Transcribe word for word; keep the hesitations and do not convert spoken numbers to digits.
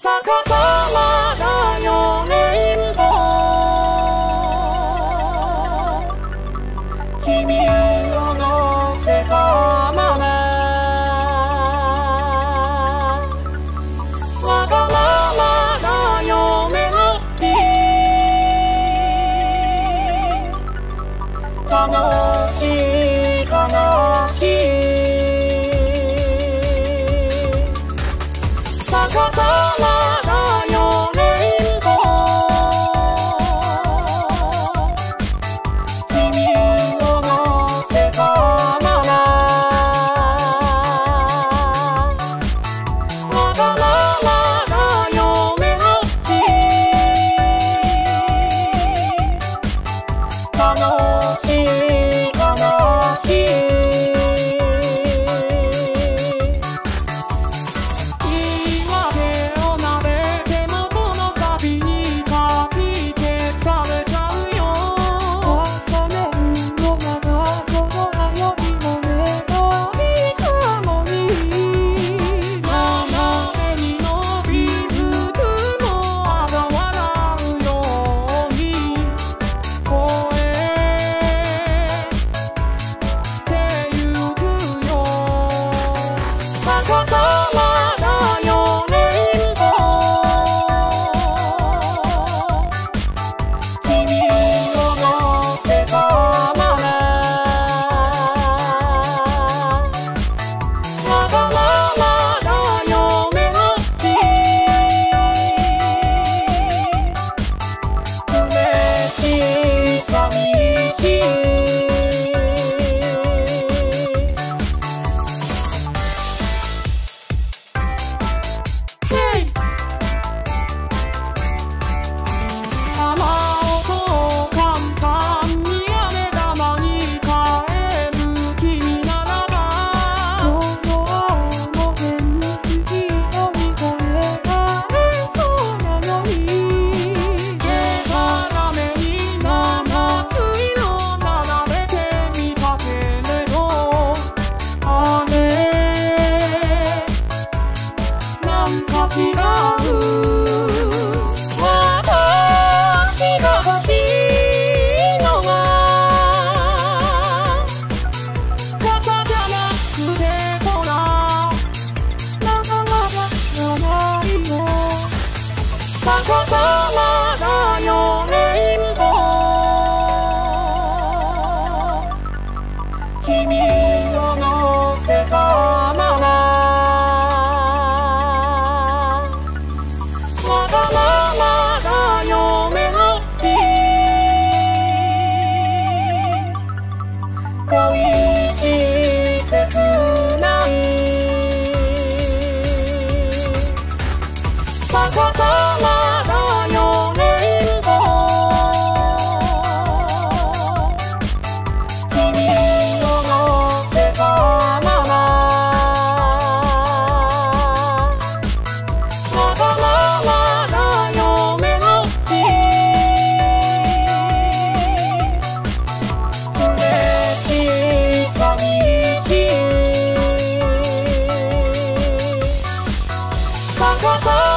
逆さまだよレインボー君を乗せたままわがままだよメロディー楽しい悲しい逆さまだよレインボー君を乗せたままわがままだよメロディー楽しい悲しい逆さまだよレインボー君を乗せたままわがままだよメロディー恋しい切ない逆さまだよレインボー君を乗せたままわがままだよメロディー嬉しい寂しい逆さ